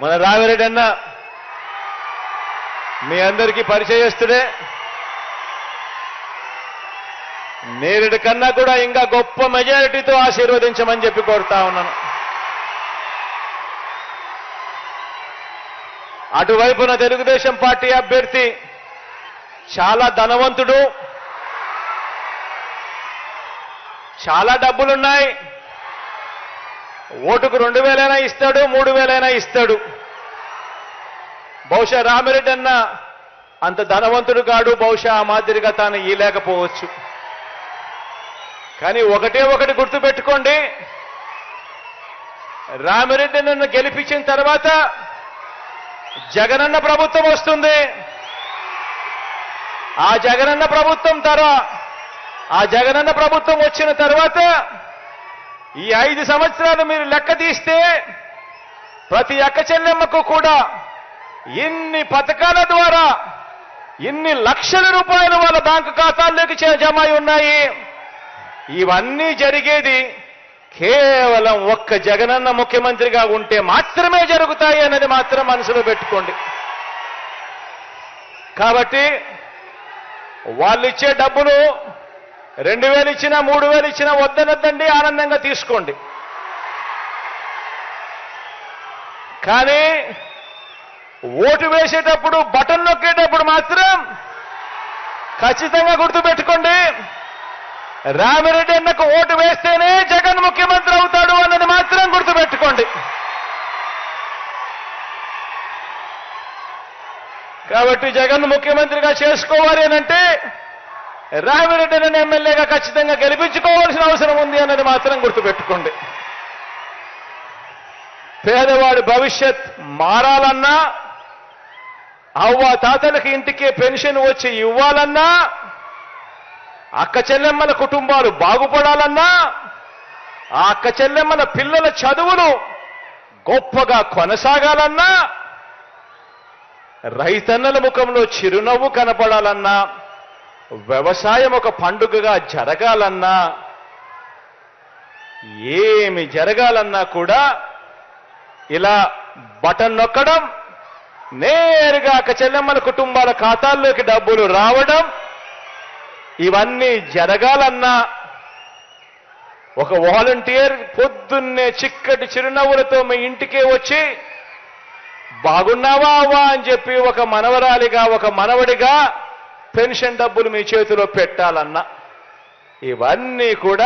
మన రామిరెడ్డి అన్న మీ అందరికీ పరిచయస్తుడే. నేరుడి కన్నా కూడా ఇంకా గొప్ప మెజారిటీతో ఆశీర్వదించమని చెప్పి కోరుతా ఉన్నాను. అటువైపున తెలుగుదేశం పార్టీ అభ్యర్థి చాలా ధనవంతుడు, చాలా డబ్బులున్నాయి. ఓటుకు 2,000 ఇస్తాడు, 3,000 ఇస్తాడు. బహుశా రామిరెడ్డి అన్న అంత ధనవంతుడు కాడు, బహుశా ఆ మాదిరిగా తాను ఇయలేకపోవచ్చు. కానీ ఒకటి గుర్తుపెట్టుకోండి, రామిరెడ్డి నన్ను గెలిపించిన తర్వాత జగనన్న ప్రభుత్వం వస్తుంది. ఆ జగనన్న ప్రభుత్వం వచ్చిన తర్వాత ఈ 5 సంవత్సరాలు మీరు లెక్క తీస్తే ప్రతి అక్క చెల్లెమ్మకు కూడా ఇన్ని పథకాల ద్వారా ఇన్ని లక్షల రూపాయలు వాళ్ళ బ్యాంకు ఖాతాల్లోకి జమ అయి ఉన్నాయి. ఇవన్నీ జరిగేది కేవలం ఒక్క జగనన్న ముఖ్యమంత్రిగా ఉంటే మాత్రమే జరుగుతాయి అన్నది మాత్రం మనసులో పెట్టుకోండి. కాబట్టి వాళ్ళు ఇచ్చే డబ్బులు 2,000 ఇచ్చినా 3,000 ఇచ్చినా వద్దనొద్దండి, ఆనందంగా తీసుకోండి. కానీ ఓటు వేసేటప్పుడు బటన్ నొక్కేటప్పుడు మాత్రం ఖచ్చితంగా గుర్తుపెట్టుకోండి, రామిరెడ్డి అన్నకు ఓటు వేస్తేనే జగన్ ముఖ్యమంత్రి అవుతాడు అన్నది మాత్రం గుర్తుపెట్టుకోండి. కాబట్టి జగన్ ముఖ్యమంత్రిగా చేసుకోవాలి అనంటే రామిరెడ్డి అన్న ఎమ్మెల్యేగా ఖచ్చితంగా గెలిపించుకోవాల్సిన అవసరం ఉంది అన్నది మాత్రం గుర్తుపెట్టుకోండి. పేదవాడి భవిష్యత్ మారాలన్నా, అవ్వ తాతలకి ఇంటికే పెన్షన్ వచ్చి ఇవ్వాలన్నా, అక్క చెల్లెమ్మల కుటుంబాలు బాగుపడాలన్నా, ఆ అక్క చెల్లెమ్మల పిల్లల చదువులు గొప్పగా కొనసాగాలన్నా, రైతన్నల ముఖంలో చిరునవ్వు కనపడాలన్నా, వ్యవసాయం ఒక పండుగగా జరగాలన్నా, ఏమి జరగాలన్నా కూడా ఇలా బటన్ నొక్కడం, నేరుగా అక్క చెల్లెమ్మల కుటుంబాల ఖాతాల్లోకి డబ్బులు రావడం, ఇవన్నీ జరగాలన్నా ఒక వాలంటీర్ పొద్దున్నే చిక్కటి చిరునవ్వులతో మీ ఇంటికే వచ్చి బాగున్నావా అవ్వా అని చెప్పి ఒక మనవరాలిగా ఒక మనవడిగా పెన్షన్ డబ్బులు మీ చేతిలో పెట్టాలన్నా, ఇవన్నీ కూడా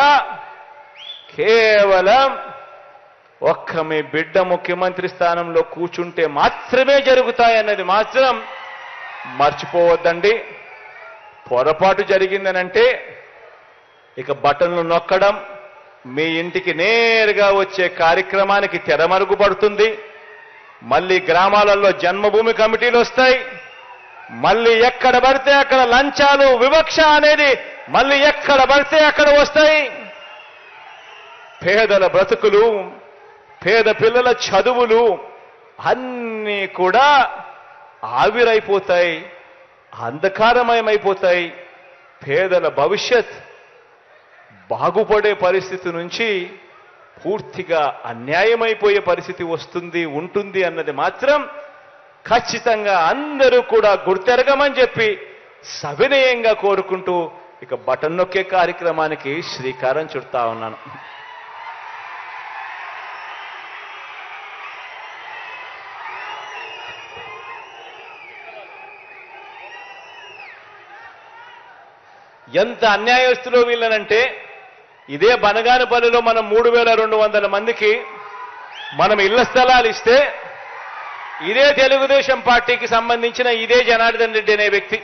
కేవలం ఒక్క మీ బిడ్డ ముఖ్యమంత్రి స్థానంలో కూర్చుంటే మాత్రమే జరుగుతాయన్నది మాత్రం మర్చిపోవద్దండి. పొరపాటు జరిగిందనంటే ఇక బటన్లు నొక్కడం, మీ ఇంటికి నేరుగా వచ్చే కార్యక్రమానికి తెరమరుగుపడుతుంది. మళ్ళీ గ్రామాలలో జన్మభూమి కమిటీలు వస్తాయి. మళ్ళీ ఎక్కడ పడితే అక్కడ లంచాలు, వివక్ష అనేది మళ్ళీ ఎక్కడ పడితే అక్కడ వస్తాయి. పేదల బ్రతుకులు, పేద పిల్లల చదువులు అన్నీ కూడా ఆవిరైపోతాయి, అంధకారమయమైపోతాయి. పేదల భవిష్యత్ బాగుపడే పరిస్థితి నుంచి పూర్తిగా అన్యాయమైపోయే పరిస్థితి ఉంటుంది అన్నది మాత్రం ఖచ్చితంగా అందరూ కూడా గుర్తెరగమని చెప్పి సవినయంగా కోరుకుంటూ ఇక బటన్ నొక్కే కార్యక్రమానికి శ్రీకారం చుడతా ఉన్నాను. ఎంత అన్యాయస్తులో వీళ్ళనంటే, ఇదే బనగానపల్లిలో మనం 3,200 మందికి మనం ఇళ్ల స్థలాలు ఇస్తే, ఇదే తెలుగుదేశం పార్టీకి సంబంధించిన ఇదే జనార్దన్ రెడ్డి అనే వ్యక్తి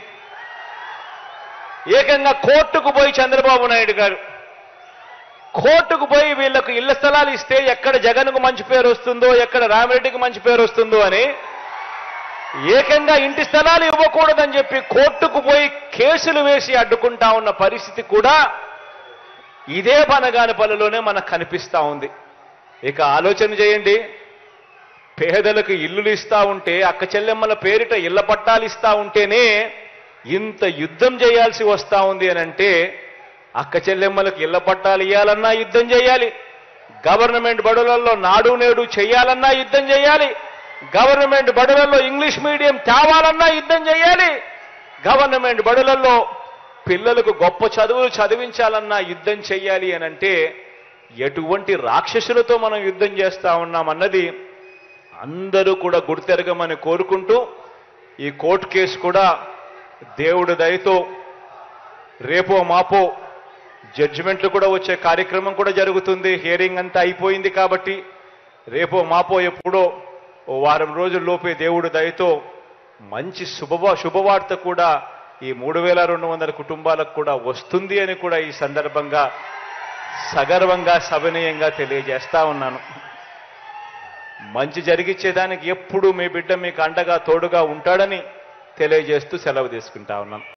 ఏకంగా కోర్టుకు పోయి చంద్రబాబు నాయుడు గారు కోర్టుకు పోయి వీళ్లకు ఇళ్ల స్థలాలు ఇస్తే ఎక్కడ జగన్కు మంచి పేరు వస్తుందో, ఎక్కడ రామిరెడ్డికి మంచి పేరు వస్తుందో అని ఏకంగా ఇంటి స్థలాలు ఇవ్వకూడదని చెప్పి కోర్టుకు పోయి కేసులు వేసి అడ్డుకుంటా ఉన్న పరిస్థితి కూడా ఇదే బనగానపల్లిలోనే మనకు కనిపిస్తా ఉంది. ఇక ఆలోచన చేయండి, పేదలకు ఇల్లులు ఇస్తా ఉంటే, అక్క చెల్లెమ్మల పేరిట ఇళ్ల పట్టాలు ఇస్తా ఉంటేనే ఇంత యుద్ధం చేయాల్సి వస్తా ఉంది అని అంటే, అక్క చెల్లెమ్మలకు ఇళ్ల పట్టాలు ఇవ్వాలన్నా యుద్ధం చేయాలి, గవర్నమెంట్ బడులలో నాడు నేడు చేయాలన్నా యుద్ధం చేయాలి, గవర్నమెంట్ బడులలో ఇంగ్లీష్ మీడియం తేవాలన్నా యుద్ధం చేయాలి. గవర్నమెంట్ బడులలో పిల్లలకు గొప్ప చదువులు చదివించాలన్నా యుద్ధం చేయాలి అని అంటే ఎటువంటి రాక్షసులతో మనం యుద్ధం చేస్తా ఉన్నామన్నది అందరూ కూడా గుర్తెరగమని కోరుకుంటూ ఈ కోర్టు కేసు కూడా దేవుడి దయతో రేపో మాపో జడ్జిమెంట్లు కూడా వచ్చే కార్యక్రమం కూడా జరుగుతుంది. హియరింగ్ అంతా అయిపోయింది కాబట్టి రేపో మాపో ఎప్పుడో ఓ వారం రోజుల్లోపే దేవుడి దయతో మంచి శుభవార్త కూడా ఈ 3,200 కుటుంబాలకు కూడా వస్తుంది అని కూడా ఈ సందర్భంగా సగర్వంగా సవినయంగా తెలియజేస్తా ఉన్నాను. మంచి జరిగిచ్చేదానికి ఎప్పుడు మీ బిడ్డ మీకు అండగా తోడుగా ఉంటాడని తెలియజేస్తూ సెలవు తీసుకుంటా ఉన్నాను.